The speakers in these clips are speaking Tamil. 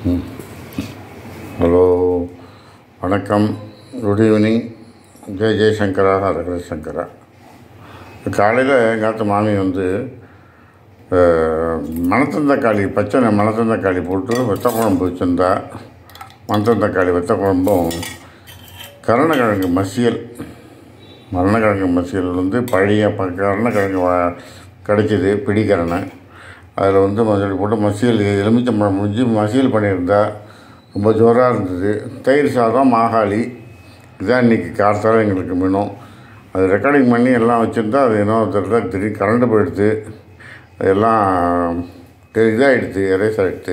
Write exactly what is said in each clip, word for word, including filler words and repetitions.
ஹலோ, வணக்கம், குட் ஈவினிங். ஜெய் ஜெய்சங்கரா, ஹரஹர சங்கரா. காலையில் எங்காத்த மாமி வந்து மணத்தந்தக்காளி பச்சை மணத்தந்தக்காளி போட்டு வெத்த குழம்பு வச்சுருந்தா. மணத்தந்தக்காளி வெத்த குழம்பும் கருணக்கிழங்கு மசியல். மரணக்கிழங்கு மசியல் வந்து பழைய ப கருணக்கிழங்கு கிடைச்சிது, பிடிக்கரணை. அதில் வந்து மஞ்சள் போட்டு மசியல் எலுமிச்சம்பழம் முடிஞ்சு மசியல் பண்ணியிருந்தா. ரொம்ப ஜோராக இருந்தது. தயிர் சாதம், மாகாளி. இதுதான் இன்றைக்கி கார்த்தால எங்களுக்கு வேணும். அது ரெக்கார்டிங் பண்ணி எல்லாம் வச்சுருந்தா அது என்ன தெரியல, திடீர்னு கரண்ட்டு போயிடுது. அதெல்லாம் இதாகிடுது, எரேஸ் ஆகிடுது.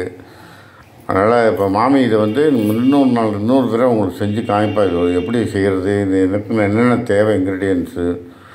அதனால் இப்போ மாமி இதை வந்து இன்னொரு நாள் இன்னொரு தடவை உங்களுக்கு செஞ்சு காமிப்பா. இது எப்படி செய்கிறது, இது எனக்கு என்னென்ன தேவை, இன்க்ரீடியன்ஸு,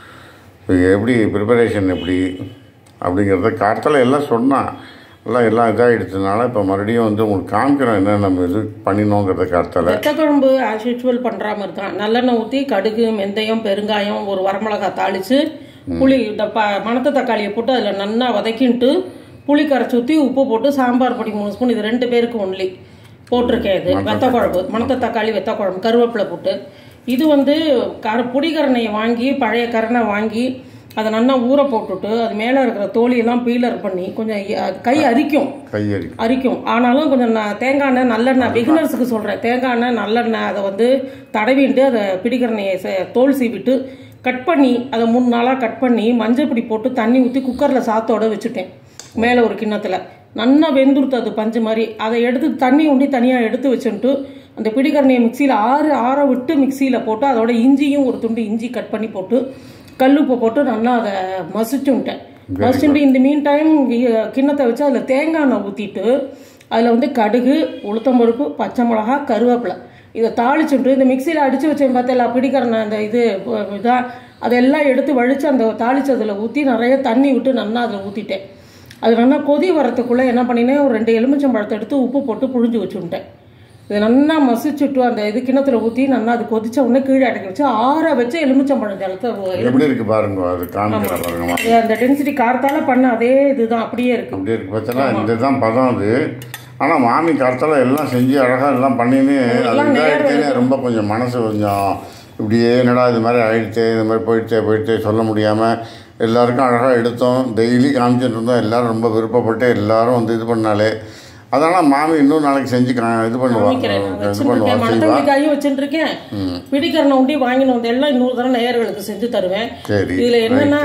எப்படி ப்ரிப்பரேஷன் எப்படி அப்படிங்கிறத கார்த்தால எல்லாம் சொன்னால் எல்லாம் எல்லாம் இதாகிடுச்சதுனால இப்போ மறுபடியும் வந்து உங்களுக்கு காமிக்கிறோம் என்ன நம்ம இது பண்ணினோங்கிறத. கார்த்தால வெத்த குழம்பு ஆஸ் யூஸ்வல் பண்ணுற மாதிரி தான். நல்லெண்ணெய் ஊற்றி கடுகு, வெந்தயம், பெருங்காயம், ஒரு வரமிளகாய் தாளித்து, புளி இந்த ப மணத்த தக்காளியை போட்டு அதில் நல்லா வதக்கின்ட்டு புளி கரைச்சி ஊற்றி உப்பு போட்டு சாம்பார் பொடி மூணு ஸ்பூன், இது ரெண்டு பேருக்கு ஒன்லி போட்டிருக்கேன். இது வெத்த குழம்பு, மணத்த தக்காளி வெத்த குழம்பு, கருவேப்பிலை போட்டு. இது வந்து கர பொடிக்கரணையை வாங்கி, பழைய கரணை வாங்கி அதை நல்லா ஊற போட்டுட்டு அது மேலே இருக்கிற தோலியெல்லாம் பீலர் பண்ணி கொஞ்சம் கை அரிக்கும் கை அரிக்கும் ஆனாலும் கொஞ்சம் நான் தேங்காய் எண்ணெய் நல்லெண்ணெய் பிகினர்ஸுக்கு சொல்கிறேன். தேங்காய் எண்ணெய் நல்லெண்ணெய் அதை வந்து தடவிட்டு அதை பிடிக்கிறனையை தோல் சீவிட்டு கட் பண்ணி அதை மூணு நாளாக கட் பண்ணி மஞ்சள் பொடி போட்டு தண்ணி ஊற்றி குக்கரில் சாத்தோட வச்சுட்டேன். மேலே ஒரு கிண்ணத்தில் நல்லா வெந்துடுத்து அது பஞ்சு மாதிரி. அதை எடுத்து தண்ணி உண்டி தனியாக எடுத்து வச்சுட்டு அந்த பிடிக்கரணையை மிக்சியில் ஆறு ஆற விட்டு மிக்சியில் போட்டு அதோட இஞ்சியும் ஒரு துண்டு இஞ்சி கட் பண்ணி போட்டு கல்லுப்பை போட்டு நல்லா அதை மசிச்சுட்டேன். மசிச்சுட்டு இந்த மீன் டைம் கிண்ணத்தை வச்சு அதில் தேங்காய் எண்ணெய் ஊற்றிட்டு அதில் வந்து கடுகு, உளுத்தம்பருப்பு, பச்சை மிளகா, கருவேப்பிலை இதை தாளிச்சுட்டு இந்த மிக்சியில் அடித்து வச்சேன் பார்த்தா பிடிக்கிறேன் அந்த இது இதாக அதெல்லாம் எடுத்து வழித்து அந்த தாளிச்சதில் ஊற்றி நிறைய தண்ணி விட்டு நல்லா அதில் ஊற்றிட்டேன். அது நல்லா கொதி வரத்துக்குள்ளே என்ன பண்ணினேன், ஒரு ரெண்டு எலுமிச்சம்பழத்தை எடுத்து உப்பு போட்டு புழிஞ்சு வச்சுட்டேன். இதை நல்லா மசிச்சுட்டு அந்த இது கிணத்துல ஊற்றி நல்லா அது கொதிச்ச உடனே கீழே அடக்கி வச்சு ஆற வச்சு எலுமிச்சம்பழம் ஜலத்தை எப்படி இருக்கு பாருங்க. அது காமிக்கிற பாருங்க. அந்த டென்சிட்டி கார்த்தால பண்ண அதே இதுதான் அப்படியே இருக்கு. அப்படியே இருக்கு பார்த்தா இதுதான் பதம் அது. ஆனால் மாமி கார்த்தால எல்லாம் செஞ்சு அழகாக எல்லாம் பண்ணின்னு அது இதாகிடுச்சேன்னு ரொம்ப கொஞ்சம் மனசு கொஞ்சம் இப்படியே என்னடா இது மாதிரி ஆகிடுச்சே, இது மாதிரி போயிடுச்சே போயிடுச்சே சொல்ல முடியாமல் எல்லாருக்கும் அழகாக எடுத்தோம். டெய்லி காமிச்சிட்டு இருந்தோம். எல்லோரும் ரொம்ப விருப்பப்பட்டு எல்லோரும் வந்து இது பண்ணாலே அதனால் மாமி இன்னும் நாளைக்கு செஞ்சு இது பண்ணுவாங்க. இது பண்ணுவாங்க. மணத்தக்காளிக்காயும் வச்சுட்டு இருக்கேன். பிடிக்கிறன உண்டி வாங்கின வந்து எல்லாம் இன்னொரு தடவை நேயர்களுக்கு செஞ்சு தருவேன். சரி, இதில் என்னன்னா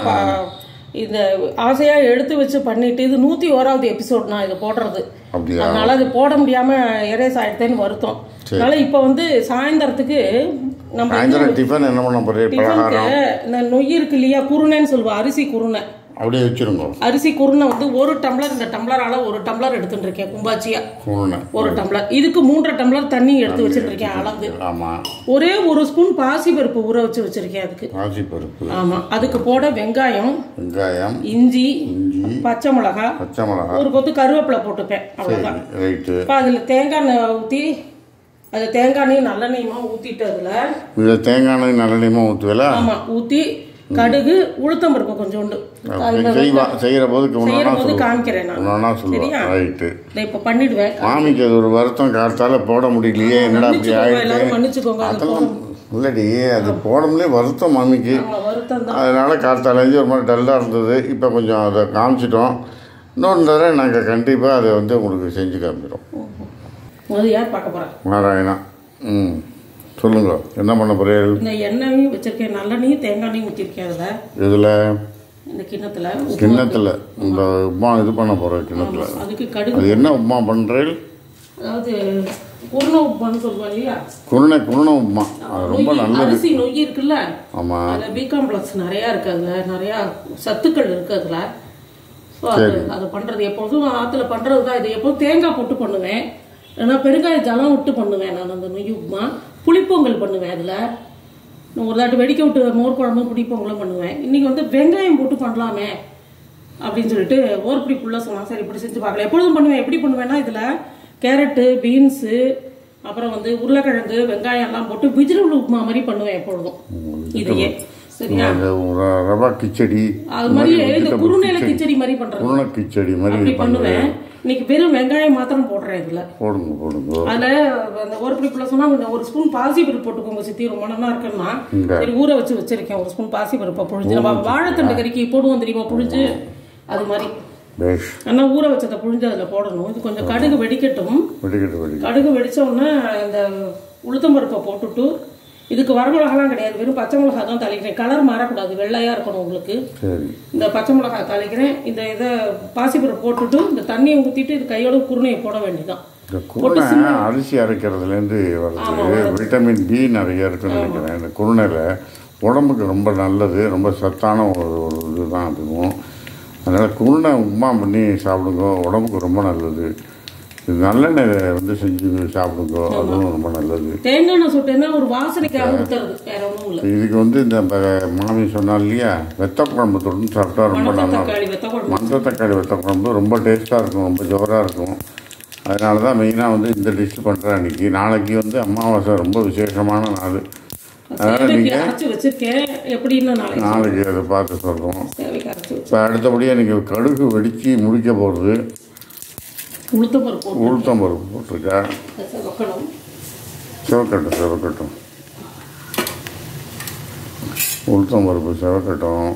இந்த ஆசையாக எடுத்து வச்சு பண்ணிட்டு இது நூற்றி ஓராவது எபிசோட் நான் இது போடுறது. அதனால அது போட முடியாமல் எரேஸ் ஆகிடுதேன்னு வருத்தம். அதனால இப்போ வந்து சாயந்தரத்துக்கு நம்ம டிஃபன் என்ன பண்ண போறீங்க, இந்த நொய் இருக்கு இல்லையா, குருணைன்னு சொல்லுவோம், அரிசி குருணை அப்படியே வச்சிருங்க. அரிசி குருணை வந்து ஒரு டம்ளர், இந்த டம்ளரால ஒரு டம்ளர் எடுத்துட்டு இருக்கேன் கும்பாச்சியா ஒரு டம்ளர். இதுக்கு மூன்றரை டம்ளர் தண்ணி எடுத்து வச்சுட்டு இருக்கேன் அளந்து. ஆமா, ஒரே ஒரு ஸ்பூன் பாசி பருப்பு ஊற வச்சு வச்சிருக்கேன் அதுக்கு. பாசி பருப்பு, ஆமா. அதுக்கு போட வெங்காயம், வெங்காயம், இஞ்சி, பச்சை மிளகா, பச்சை மிளகா, ஒரு கொத்து கருவேப்பிலை போட்டுப்பேன். அவ்வளவுதான். இப்போ அதுல தேங்காய் எண்ணெய் ஊற்றி அது தேங்காய் எண்ணெய் நல்லெண்ணெயுமா ஊத்திட்டு அதுல தேங்காய் எண்ணெய் நல்லெண்ணெயுமா ஊற்றுவேல. ஆமா, ஊற்றி கடுகு, உளுத்தம் பருப்பு கொஞ்சோண்டு செய்யற போது காமிக்கிறேன் நான். சரியா, இப்ப பண்ணிடுவேன். மாமிக்கு அது ஒரு வருத்தம், கார்த்தால போட முடியலையே, என்னடா இப்படி ஆயிடுச்சு, மன்னிச்சுக்கோங்க. அதெல்லாம் இல்லடி, அது போடமுடியே வருத்தம் மாமிக்கு. அதனால கார்த்தால ஒரு மாதிரி டல்லாக இருந்தது. இப்போ கொஞ்சம் அதை காமிச்சிட்டோம். இன்னொன்று தடவை நாங்கள் கண்டிப்பாக அதை வந்து உங்களுக்கு செஞ்சு காமிக்கிறோம். யார் பார்க்க போகிறேன்? நாராயணா. ம், சொல்லுங்க, என்ன பண்ண போறீங்க? இந்த எண்ணெயும் வச்சிருக்கேன், நல்லெண்ணையும் தேங்காய் எண்ணெயும் ஊற்றிருக்கேன். அதில் இதில் இந்த கிண்ணத்தில் கிண்ணத்தில் இந்த உப்புமா இது பண்ண போகிறேன். கிண்ணத்தில் அதுக்கு கடுகு. அது என்ன உப்புமா பண்ணுறீங்க? அதாவது குருணை உப்புமான்னு சொல்லுவாங்க இல்லையா, குருணை குருணை உப்புமா. அது ரொம்ப நல்லது. அரிசி நொய் இருக்குல்ல, ஆமாம், அதில் பி காம்ப்ளெக்ஸ் நிறையா இருக்குது, அதில் நிறையா சத்துக்கள் இருக்குது அதில். ஸோ அது அது பண்ணுறது எப்போதும் ஆற்றுல பண்ணுறது தான். இது எப்போதும் தேங்காய் போட்டு பண்ணுவேன், ஏன்னா பெருங்காய ஜலம் விட்டு பண்ணுவேன் நான் அந்த நொய் உப்புமா. புளிப்பொங்கல் பண்ணுவேன். அதில் ஒரு தாட்டு வெடிக்க விட்டு மோர் குழம்பு புளிப்பொங்கலும் பண்ணுவேன். இன்றைக்கி வந்து வெங்காயம் போட்டு பண்ணலாமே அப்படின்னு சொல்லிட்டு ஓர்படி ஃபுல்லாக சொன்னால் சரி இப்படி செஞ்சு பார்க்கல. எப்பொழுதும் பண்ணுவேன். எப்படி பண்ணுவேன்னா இதில் கேரட்டு, பீன்ஸு, அப்புறம் வந்து உருளைக்கிழங்கு, வெங்காயம் எல்லாம் போட்டு வெஜிடபிள் உப்புமா மாதிரி பண்ணுவேன் எப்பொழுதும். இதையே சரியா, ரவா கிச்சடி அது மாதிரி இந்த குருணையில கிச்சடி மாதிரி பண்றேன். குருணை கிச்சடி மாதிரி பண்ணுவேன். இன்னைக்கு வெறும் வெங்காயம் மாத்திரம் போடுறேன் இதில். போடுங்க போடுங்க. அதில் அந்த ஒரு பிடி பிள்ளை சொன்னால் கொஞ்சம் ஒரு ஸ்பூன் பாசி பருப்பு போட்டுக்கோங்க சித்தி. ரொம்ப நல்லா இருக்குன்னா சரி ஊற வச்சு வச்சிருக்கேன். ஒரு ஸ்பூன் பாசி பருப்பை புழிஞ்சு நம்ம வாழைத்தண்டு கறிக்கு போடுவோம் தெரியுமா புழிஞ்சு, அது மாதிரி ஆனால் ஊற வச்சதை புழிஞ்சு அதில் போடணும். இது கொஞ்சம் கடுகு வெடிக்கட்டும். கடுகு வெடிச்ச உடனே இந்த உளுத்தம் பருப்பை போட்டுட்டு, இதுக்கு வரமிளகாலாம் கிடையாது, வெறும் பச்சை மிளகா தான் தாளிக்கிறேன். கலர் மாறக்கூடாது, வெள்ளையாக இருக்கணும் உங்களுக்கு. இந்த பச்சை மிளகாய் தாளிக்கிறேன். இந்த இதை பாசிப்பருப்பு போட்டுட்டு இந்த தண்ணியை ஊற்றிட்டு இது கையோட குருணையை போட வேண்டியதான். குருணை அரிசி அரைக்கிறதுலேருந்து வருது, விட்டமின் பி நிறைய இருக்குன்னு நினைக்கிறேன். இந்த குருணையில் உடம்புக்கு ரொம்ப நல்லது, ரொம்ப சத்தான ஒரு ஒரு இதுதான் அதுவும். அதனால் குருணை உப்புமா பண்ணி சாப்பிடுங்க, உடம்புக்கு ரொம்ப நல்லது. இது நல்லெண்ணெய் வந்து செஞ்சு சாப்பிடுங்க, அதுவும் ரொம்ப நல்லது. தேங்காய் எண்ணெய் சுட்டேன்னா ஒரு வாசனைக்காக ஊத்துறது, வேற ஒன்றும் இல்லை. இதுக்கு வந்து இந்த மாமி சொன்னால் இல்லையா, வெத்த குழம்பு தொடர்ந்து சாப்பிட்டா ரொம்ப நல்லா இருக்கும். மஞ்சள் தக்காளி வெத்த குழம்பு ரொம்ப டேஸ்ட்டாக இருக்கும், ரொம்ப ஜோராக இருக்கும். அதனால தான் மெயினாக வந்து இந்த டிஷ் பண்ணுறேன் அன்றைக்கி. நாளைக்கு வந்து அமாவாசை, ரொம்ப விசேஷமான நாள். அதனால் நீங்கள் நாளைக்கு அதை பார்த்து சொல்கிறோம். இப்போ அடுத்தபடியாக நீங்கள் கடுகு வெடித்து முடிக்க போகிறது. உளுத்தம் பருப்பு போட்டிருக்கா, சிவக்கட்டும் சிவக்கட்டும் உளுத்தம் பருப்பு சிவக்கட்டும்.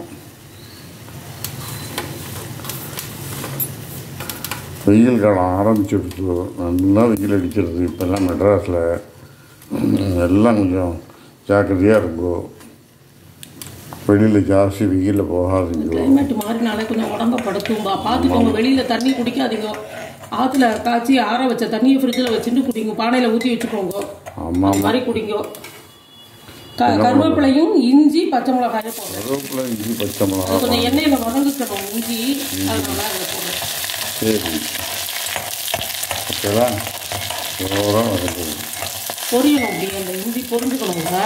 வெயில் காலம் ஆரம்பிச்சிடுச்சு, நல்லா வெயில் அடிக்கிறது. இப்போல்லாம் மெட்ராஸில் எல்லாம் கொஞ்சம் ஜாக்கிரதையாக இருக்கும். வெளியில் ஜாஸ்தி வெயிலில் போகாதீங்க. கிளைமேட் மாறினாலே கொஞ்சம் உடம்ப படுத்தும்பா, பார்த்துக்கோங்க. வெளியில் தண்ணி குடிக்காதீங்க. ஆற்றுல காய்ச்சி ஆற வச்ச தண்ணியை ஃப்ரிட்ஜில் வச்சுட்டு குடிங்க, பானையில் ஊற்றி வச்சுக்கோங்க. ஆமாம், மாதிரி குடிங்க. க கருவேப்பிலையும் இஞ்சி பச்சை மிளகாயும் போடுறோம். கருவேப்பிலை இஞ்சி பச்சை மிளகாய் கொஞ்சம் எண்ணெயில் வதங்கிக்கணும் இஞ்சி, அதனால அதில் போடுறோம். சரி, ஓகேவா? ஓரம் வதங்குது, பொரியணும். அப்படி அந்த இஞ்சி பொரிஞ்சுக்கணுங்க.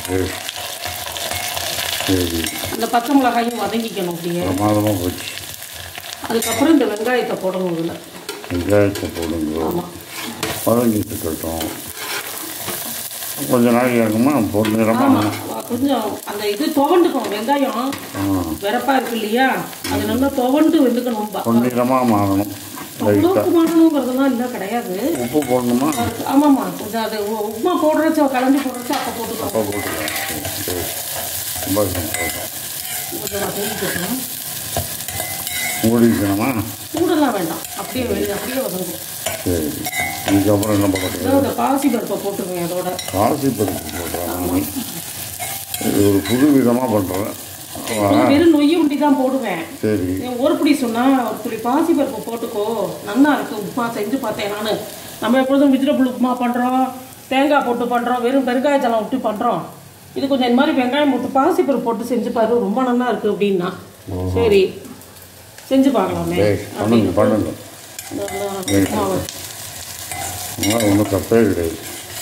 சரி, அந்த பச்சை மிளகாயும் வதங்கிக்கணும். அப்படியே பிரமாதமாக போச்சு. அதுக்கப்புறம் இந்த வெங்காயத்தை போடணும். இதில் வெங்காயத்தை போடுங்க, வதங்கிட்டு இருக்கட்டும். கொஞ்சம் நாளைக்கு ஆகுமா பொன்னிறமாக கொஞ்சம் அந்த இது துவண்டுக்கணும். வெங்காயம் வெறப்பாக இருக்கு இல்லையா, அது நல்லா துவண்டு வெந்துக்கணும், பொன்னிறமாக மாறணும். உப்பு மாறணுங்கிறதுலாம் இல்லை, கிடையாது. உப்பு போடணுமா? ஆமாம்மா, கொஞ்சம் அது உப்புமா போடுறச்சோ கலந்து போடுறச்சோ அப்போ போட்டுக்கலாம். அப்போ போட்டுக்கலாம். ரொம்ப சந்தோஷம். கொஞ்சம் மூடிக்கணுமா? சூடெல்லாம் வேண்டாம், அப்படியே வெளியே அப்படியே வதங்கும். சரி, இதுக்கப்புறம் என்ன பண்ணுறது? அந்த பாசி பருப்பை போட்டுருங்க. அதோட பாசி பருப்பு போடுறேன். இது ஒரு புது விதமாக பண்ணுறேன். வெறும் நொய்யை உண்டி தான் போடுவேன். சரி, ஒரு பிடி சொன்னால் ஒரு பிடி பாசி பருப்பு போட்டுக்கோ, நல்லா இருக்குது. உப்புமா செஞ்சு பார்த்தேன் நான். நம்ம எப்பொழுதும் வெஜிடபிள் உப்புமா பண்ணுறோம், தேங்காய் போட்டு பண்ணுறோம், வெறும் பெருங்காயத்தெல்லாம் விட்டு பண்ணுறோம். இது கொஞ்சம் இந்த மாதிரி வெங்காயம் போட்டு பாசி பருப்பு போட்டு செஞ்சு பாரு, ரொம்ப நல்லா இருக்குது அப்படின்னா. சரி, செஞ்சு பார்க்கலாமே. பண்ணுங்க பண்ணுங்க, ஒன்றும் தப்பே கிடையாது.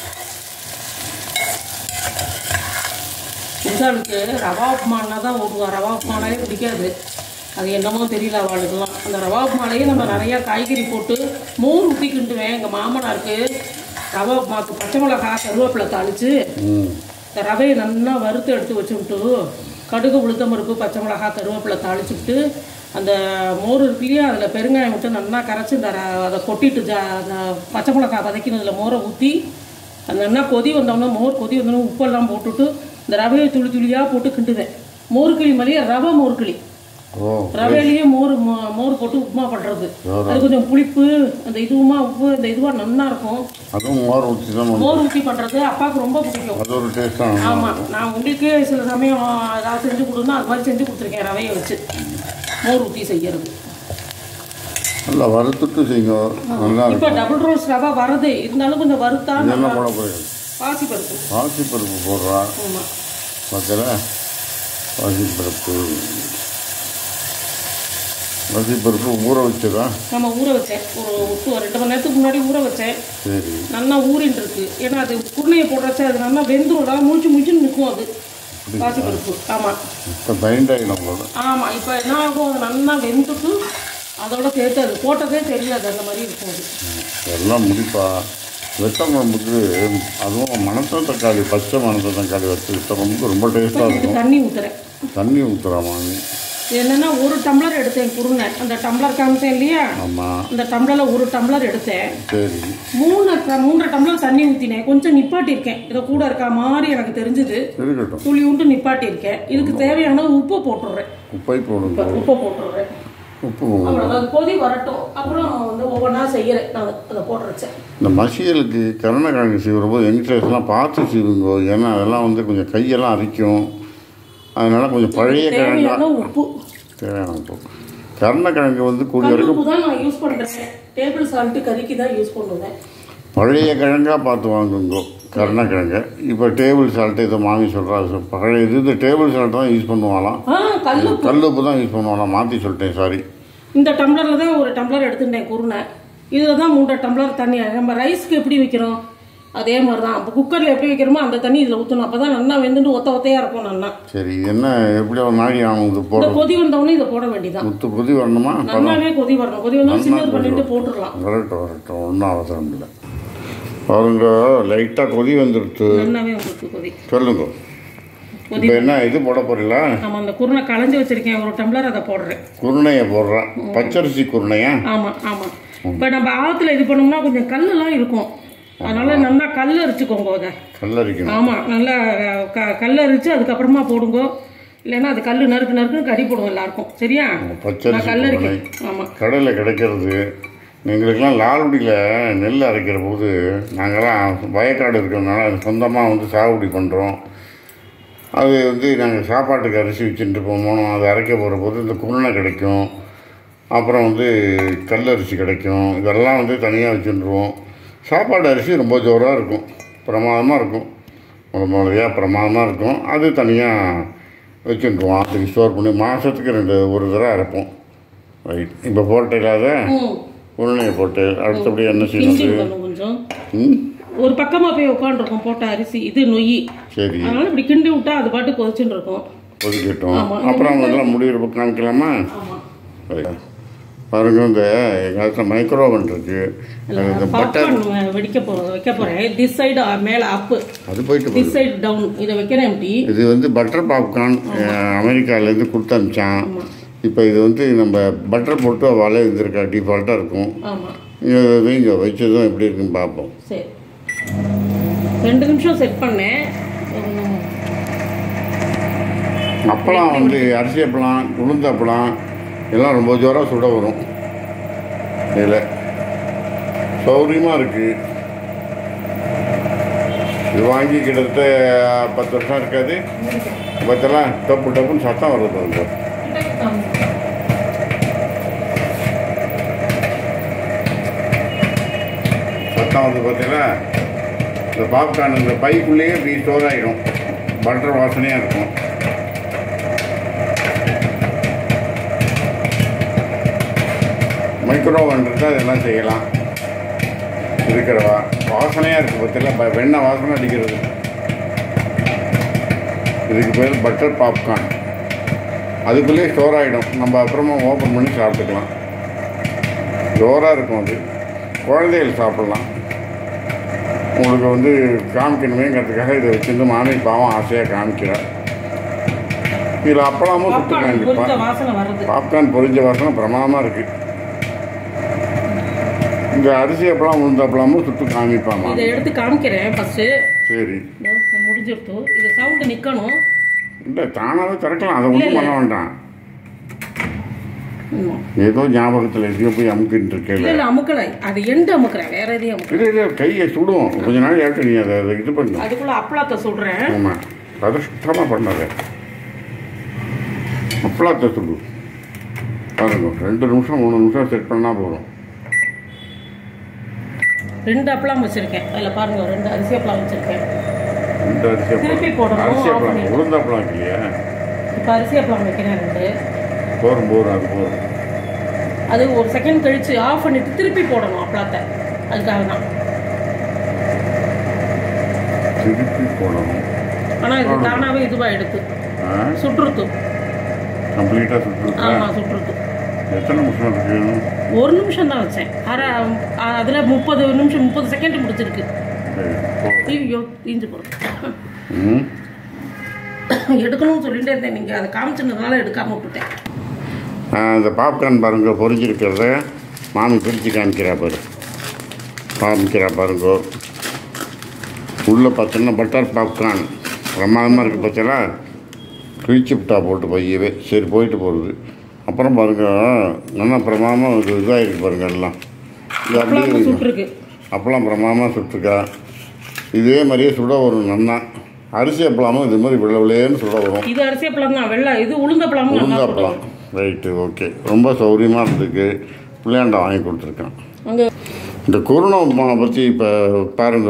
இன்சானுக்கு ரவா உப்புமானா தான் ஓடுவா, ரவா உப்புமானாலே பிடிக்காது. அது என்னமோ தெரியல அவளுக்குலாம். அந்த ரவா உப்புமாலையே நம்ம நிறையா காய்கறி போட்டு மோர் ஊற்றி கிண்டுவேன். எங்கள் மாமனாருக்கு ரவா உப்புமாக்கு பச்சை மிளகா கருவேப்பிலை தாளித்து இந்த ரவையை நல்லா வறுத்து எடுத்து வச்சுக்கிட்டு கடுகு உளுத்தம் பருப்பு பச்சை மிளகா கருவேப்பிலை தாளிச்சுக்கிட்டு அந்த மோர் இருக்கு இல்லையா, அதில் பெருங்காயம் விட்டு நல்லா கரைச்சி இந்த அதை கொட்டிட்டு ஜா அந்த பச்சை மிளகா வதக்கினதில் மோரை ஊற்றி அந்த நல்லா கொதி வந்தோடனே, மோர் கொதி வந்தோடனே உப்பெல்லாம் போட்டுட்டு இந்த ரவையை துளி துளியாக போட்டு கிண்டுவேன். மோர் கிளி மாதிரியே ரவை மோர் கிளி, ரவையிலேயே மோர் மோர் போட்டு உப்புமா பண்ணுறது. அது கொஞ்சம் புளிப்பு, அந்த இதுவுமா உப்பு அந்த இதுவாக நல்லா இருக்கும். அதுவும் மோர் ஊற்றி தான் மோர் ஊற்றி பண்ணுறது அப்பாவுக்கு ரொம்ப பிடிக்கும். அது ஒரு டேஸ்ட்டாக. ஆமாம், நான் உங்களுக்கு சில சமயம் ஏதாவது செஞ்சு கொடுன்னா அது மாதிரி செஞ்சு கொடுத்துருக்கேன். ரவையை வச்சு மோர் ஊற்றி செய்கிறது நல்லா வறுத்துட்டு செய்யுங்க, நல்லா. இப்போ டபுள் ரோஸ் ரவா வரது இருந்தாலும் கொஞ்சம் வறுத்தா நல்லா போட போயிடும். பாசி பருப்பு பாசி பருப்பு போடுறா. ஆமாம், பார்க்கல, பாசி பருப்பு பாசி பருப்பு ஊற வச்சதா? நம்ம ஊற வச்சேன் ஒரு உப்பு ரெண்டு மணி நேரத்துக்கு முன்னாடி ஊற வச்சேன். சரி, நல்லா ஊறின்னு இருக்கு. ஏன்னா அது குருணையை போடுறச்சா அது நல்லா வெந்துடும், முடிச்சு முடிச்சுன்னு நிற்கும் அது பாசி பருப்பு. ஆமாம், இப்போ பைண்ட் ஆகிடும் போது. ஆமாம், இப்போ என்ன ஆகும், அது நல்லா வெந்துட்டு அதோட சேர்த்து அது போட்டதே தெரியாது, அந்த மாதிரி இருக்கும். அது எல்லாம் முடிப்பா. வெத்த குழம்புக்கு அதுவும் மணத்த தக்காளி, பச்சை மணத்த தக்காளி வச்சு வெத்த குழம்புக்கு ரொம்ப டேஸ்ட்டாக இருக்கும். தண்ணி ஊற்றுறேன். தண்ணி ஊற்றுறாமா? என்னன்னா ஒரு டம்ளர் எடுத்தேன் குருணை, அந்த டம்ளர் காமிச்சேன் இல்லையா, ஆமாம், அந்த டம்ளரில் ஒரு டம்ளர் எடுத்தேன். சரி. மூணு மூன்றரை டம்ளர் தண்ணி ஊற்றினேன். கொஞ்சம் நிப்பாட்டியிருக்கேன், இதை கூட இருக்கா மாதிரி எனக்கு தெரிஞ்சுது, இருக்கட்டும். துளி உண்டு நிப்பாட்டியிருக்கேன். இதுக்கு தேவையான உப்பு போட்டுடுறேன். உப்பை போடுங்க. உப்பு போட்டுடுறேன். உப்பு அது கொதி வரட்டும், அப்புறம் வந்து ஒவ்வொன்றா செய்கிறேன். நான் அதை போட்டு வச்சேன். இந்த மசியலுக்கு கருணக்கிழங்கு சீவுற போது யங்ஸ்டர்ஸ்லாம் பார்த்து சீவுங்க. ஏன்னா அதெல்லாம் வந்து கொஞ்சம் கையெல்லாம் அரிக்கும். அதனால கொஞ்சம் பழைய கிழங்கா உப்பு தேவையான உப்பு. கருணக்கிழங்கு வந்து கூடிய வரைக்கும் உப்பு தான் நான் யூஸ் பண்ணுறேன். டேபிள் சால்ட்டு கறிக்கு தான் யூஸ் பண்ணுவேன். பழைய கிழங்கா பார்த்து வாங்குங்க கருணக்கிழங்கு. இப்போ டேபிள் சால்ட்டு இதை வாங்கி சொல்கிறாங்க. பழைய இது இந்த டேபிள் சால்ட் தான் யூஸ் பண்ணுவாங்களாம். கல் கல் உப்பு தான் யூஸ் பண்ணுவாங்களாம். மாற்றி சொல்லிட்டேன், சாரி. இந்த டம்ளரில் தான் ஒரு டம்ளர் எடுத்துட்டேன் குருணை. இதில் தான் மூன்றரை டம்ளர் தண்ணி. நம்ம ரைஸ்க்கு எப்படி வைக்கிறோம் அதே மாதிரி தான். இப்போ குக்கரில் எப்படி வைக்கிறோமோ அந்த தண்ணி இதில் ஊற்றணும். அப்போ தான் நல்லா வெந்துட்டு ஒத்த ஒத்தையாக இருக்கும். நல்லா சரி. என்ன எப்படி ஒரு நாளை ஆகும் இது போட? கொதி வந்தவொடனே இதை போட வேண்டியதான். முத்து கொதி வரணுமா? நல்லாவே கொதி வரணும். கொதி வந்தாலும் சின்னது பண்ணிட்டு போட்டுடலாம். வரட்டும் வரட்டும், ஒன்றும் அவசரம் இல்லை. பாருங்க, லைட்டாக கொதி வந்துடுச்சு. நல்லாவே வந்துருக்கு கொதி. சொல்லுங்க, இப்போ என்ன இது போட போறீங்களா? ஆமாம், அந்த குருணை களைஞ்சி வச்சிருக்கேன் ஒரு டம்ளர், அதை போடுறேன். குருணையை போடுறேன். பச்சரிசி குருணையா? ஆமாம் ஆமாம். இப்போ நம்ம ஆற்றுல இது பண்ணோம்னா கொஞ்சம் கல்லெல்லாம் இருக்கும். அதனால நல்லா கல் அரிச்சுக்கோங்க. அதை கல்லரிக்கணும். ஆமாம், நல்லா க கல் அரிச்சு அதுக்கப்புறமா போடுங்க. இல்லைன்னா அது கல் நறுக்கு நறுக்குன்னு கறி போடுவோம் எல்லாருக்கும். சரியா? பச்சரிசி கல்லரிக்கை. ஆமாம், கடையில் கிடைக்கிறது. எங்களுக்கெல்லாம் லால்குடியில் நெல் அரைக்கிற போது நாங்கள்லாம் வயக்காடு இருக்கிறதுனால அது சொந்தமாக வந்து சாகுபடி பண்ணுறோம். அது வந்து நாங்கள் சாப்பாட்டுக்கு அரிசி வச்சுட்டு போனோம். அது அரைக்க போகிற போது இந்த குருணை கிடைக்கும், அப்புறம் வந்து கல்லரிசி கிடைக்கும். இதெல்லாம் வந்து தனியாக வச்சுருவோம். சாப்பாடு அரிசி ரொம்ப ஜோராக இருக்கும், பிரமாதமாக இருக்கும், ரொம்ப நிறையா பிரமாதமாக இருக்கும். அது தனியாக வச்சுருவோம். அதுக்கு ஸ்டோர் பண்ணி மாதத்துக்கு ரெண்டு ஒரு தடவை அரைப்போம். ரைட். இப்போ போட்ட இல்லாத குருணையை போட்டு அடுத்தபடி என்ன செய்யணும்? கொஞ்சம் ஒரு பக்கமாக போய் உட்காந்துருக்கும் போட்ட அரிசி இது நொய். சரி. அதனால இப்படி கிண்டி விட்டா அது பாட்டு கொதிச்சுட்டு இருக்கும். கொதிக்கட்டும். அப்புறம் அதெல்லாம் முடிகிற காமிக்கலாமா? பாருங்க, இந்த எங்கள் மைக்ரோவன் இருக்கு. பட்டர் வெடிக்க போகிறோம் வைக்க போகிறேன். திஸ் சைடு மேலே அப்பு, அது போயிட்டு திஸ் சைடு டவுன். இதை வைக்கிறேன். எப்படி இது வந்து பட்டர் பாப்கார்ன் அமெரிக்காவிலேருந்து கொடுத்து அனுப்பிச்சான். இப்போ இது வந்து நம்ம பட்டர் போட்டு வலை இருந்திருக்கா டிஃபால்ட்டாக இருக்கும். ஆமாம், இதை வைங்க. வச்சதும் எப்படி இருக்குன்னு பார்ப்போம். சரி, ரெண்டு நிமிஷம் செட் பண்ணேன். அப்பளம் வந்து அரிசி அப்பளம், உளுந்து அப்பளம் எல்லாம் ரொம்ப ஜோராக சுட வரும். இதில் சௌகரியமாக இருக்குது. இது வாங்கி கிட்டத்தட்ட பத்து வருஷம் இருக்காது. பத்தெல்லாம் டப்பு டப்புன்னு சத்தம் வருது பாருங்க. சத்தம் வந்து பார்த்தீங்கன்னா இந்த பாப்கார்ன் இந்த பைக்குள்ளேயே இப்படி ஸ்டோர் ஆகிடும். பட்டர் வாசனையாக இருக்கும். மைக்ரோவன் இருந்தால் அதெல்லாம் செய்யலாம். இருக்கிறவா வாசனையாக இருக்குது பார்த்தீங்களா, வெண்ணெய் வாசனை அடிக்கிறது. இதுக்கு பேர் பட்டர் பாப்கார்ன். அதுக்குள்ளேயே ஸ்டோர் ஆகிடும். நம்ம அப்புறமா ஓப்பன் பண்ணி சாப்பிட்டுக்கலாம். ஜோராக இருக்கும். அது குழந்தைகள் சாப்பிட்லாம். உங்களுக்கு வந்து காமிக்கணுமேங்கிறதுக்காக இதை வச்சுருந்து மாமி பாவம் ஆசையாக காமிக்கிறேன். இதில் அப்பளமும் சுட்டு காமிப்பான். பாப்கார்ன் பொரிஞ்ச வாசனை பிரமாதமாக இருக்குது. இந்த அரிசி அப்பளம் உளுந்த அப்பளமும் சுட்டு காமிப்பாமா. இதை எடுத்து காமிக்கிறேன் ஃபஸ்ட்டு. சரி, முடிஞ்சிருத்து. இது சவுண்டு நிற்கணும். இல்லை, தானாகவே திறக்கலாம். அதை ஒன்றும் பண்ண வேண்டாம். ஏதோ ஞாபகத்தில் எதையோ போய் அமுக்கிட்டு இருக்கேன். இல்லை, அமுக்கலை. அது எண்டு அமுக்கிறேன், வேற எதையும் அமுக்கல. இல்லை இல்லை, கையை சுடும். கொஞ்ச நாள் ஏற்ற நீ அதை அதை இது பண்ணு. அதுக்குள்ளே அப்பளத்தை சுடுறேன். ஆமாம், பதஷ்டமாக பண்ணாத. அப்பளத்தை சுடு. பாருங்க, ரெண்டு நிமிஷம் மூணு நிமிஷம் செட் பண்ணால் போதும். ரெண்டு அப்பளம் வச்சுருக்கேன். அதில் பாருங்கள், ரெண்டு அரிசி அப்பளம் வச்சுருக்கேன். ரெண்டு அரிசி திருப்பி போடணும். அரிசி அப்பளம் உளுந்த அப்பளம் இல்லையா? இப்போ அரிசி அப்பளம் வைக்கிறேன். ரெண்டு போரும் போரும் அது போரும். அது ஒரு செகண்ட் கழிச்சு ஆஃப் பண்ணிட்டு திருப்பி போடணும் அப்பளத்தை. அதுக்காக தான் திருப்பி போடணும். ஆனால் இது தானாகவே இதுவாக எடுத்து சுற்றுத்து. கம்ப்ளீட்டாக சுற்றுது. ஆமாம், சுற்றுத்து. எத்தனை நிமிஷம் இருக்கு? ஒரு நிமிஷம் தான் வச்சேன். அரை அதில் முப்பது நிமிஷம் முப்பது செகண்ட் முடிச்சிருக்கு. ஐயோ, தீஞ்சு போகிறோம். எடுக்கணும்னு சொல்லிட்டே இருந்தேன். நீங்கள் அதை காமிச்சினதுனால எடுக்காமல் விட்டுட்டேன். இந்த பாப்கார்ன் பாருங்க பொரிஞ்சிருக்கிறத மாமி பிரித்து காமிக்கிறா பாரு, காமிக்கிறா பாருங்க. உள்ளே பார்த்தோன்னா பட்டர் பாப்கார்ன் பிரமாதமாக இருக்குது. பார்த்தீங்களா, கிழிச்சு விட்டா போட்டு பையவே சரி போயிட்டு போகிறது. அப்புறம் பாருங்க நல்லா பிரமாதமாக ஒரு இதாக இருக்குது பாருங்க. எல்லாம் இது அப்படியே சுட்டுருக்கு, அப்பெல்லாம் பிரமாதமாக சுட்டுருக்கா. இதே மாதிரியே சுட வரும் நல்லா. அரிசி அப்பளாமும் இது மாதிரி வெள்ளை வெள்ளையன்னு சுட வரும். இது அரிசி அப்பளம் தான், வெள்ளை இது உளுந்த அப்பளமும் உளுந்த அப்பளம். Right, okay. ரொம்ப சௌகரியமாக இருந்துருக்கு. பிள்ளையாண்டா வாங்கி கொடுத்துருக்கேன். அங்கே இந்த கொரோனா உப்புமாவை பற்றி இப்போ பாருங்க.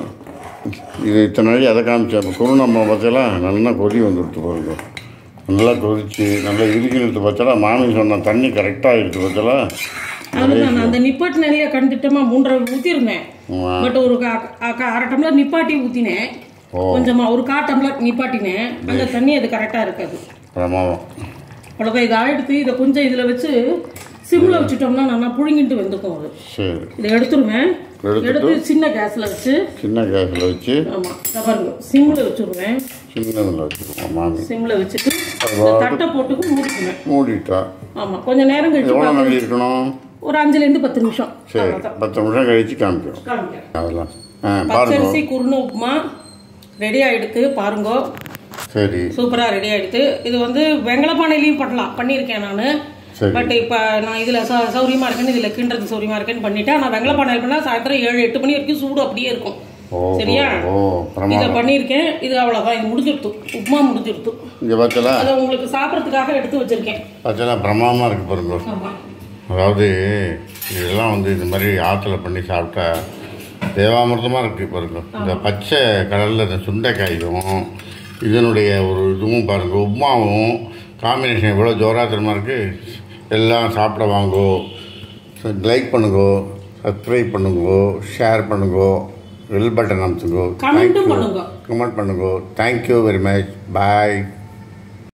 இது இத்தனை நாளைக்கு அதை காமிச்சேன். இப்போ கொரோனா உப்புமா பார்த்தீங்களா நல்லா கொதி வந்துடுத்து பாருங்க. நல்லா கொதிச்சு நல்லா இறுக்கினது பார்த்தா மாமி சொன்ன தண்ணி கரெக்டாக இருக்குது பார்த்தா. அதுதான் அந்த நிப்பாட்டு நிறைய கண்டுட்டமாக மூன்றரை ஊற்றிருந்தேன். பட் ஒரு அரை டம்ளர் நிப்பாட்டி ஊற்றினேன், கொஞ்சமாக ஒரு கால் டம்ளர் நிப்பாட்டினேன். அந்த தண்ணி அது கரெக்டாக இருக்காது. பிரமாதம். அவ்வளோதான். இதை எடுத்து இதை கொஞ்சம் இதில் வச்சு சிம்மில் வச்சுட்டோம்னா நல்லா புழுங்கிட்டு வந்துக்கும். அது சரி, இதை எடுத்துருவேன். எடுத்து சின்ன கேஸில் வச்சு சின்ன கேஸில் வச்சு ஆமாம் பாருங்க சிம்மில் வச்சுருவேன். சின்னதில் வச்சுருவோம் மாமி. சிம்மில் வச்சுட்டு தட்டை போட்டுக்கு மூடிக்குவேன். மூடிட்டா ஆமாம் கொஞ்சம் நேரம் கழிச்சு எவ்வளோ நாள் இருக்கணும்? ஒரு அஞ்சுலேருந்து பத்து நிமிஷம். சரி, பத்து நிமிஷம் கழிச்சு காமிக்கிறோம். காமிக்கிறேன். அதெல்லாம் பச்சரிசி குருணை உப்புமா ரெடி ஆகிடுத்து பாருங்க. சரி, சூப்பராக ரெடி ஆகிடுது. இது வந்து வெங்கலப்பானையிலையும் பண்ணலாம், பண்ணியிருக்கேன் நான். பட் இப்போ நான் இதில் ச சௌரியமாக இருக்கேன்னு இதில் கிண்டுறது சௌரியமாக இருக்கேன்னு பண்ணிட்டேன். நான் வெங்கலப்பானையில் பண்ணால் சாயந்தரம் ஏழு எட்டு மணி வரைக்கும் சூடு அப்படியே இருக்கும். சரியா, இதை பண்ணியிருக்கேன். இது அவ்வளோதான், இது முடிஞ்சிடுத்து, உப்புமா முடிஞ்சிடுத்து. இங்கே பார்த்தா அதை உங்களுக்கு சாப்பிட்றதுக்காக எடுத்து வச்சுருக்கேன். பார்த்தா பிரமாதமாக இருக்குது பாருங்க. ஆமாம், அதாவது இதெல்லாம் வந்து இந்த மாதிரி ஆற்றுல பண்ணி சாப்பிட்டா தேவாமிர்தமாக இருக்குது பாருங்க. இந்த பச்சை கடலில் இந்த சுண்டைக்காயும் இதனுடைய ஒரு இதுவும் பாருங்கள், உப்புமாவும் காம்பினேஷன் எவ்வளோ ஜோராத்திரமாக இருக்குது. எல்லாம் சாப்பிட வாங்கோ, லைக் பண்ணுங்கோ, சப்ஸ்கிரைப் பண்ணுங்கோ, ஷேர் பண்ணுங்கோ, பெல் பட்டன் அமுத்துங்கோ, கமெண்ட் பண்ணுங்க, கமெண்ட் பண்ணுங்கோ. Thank you very much. பாய்.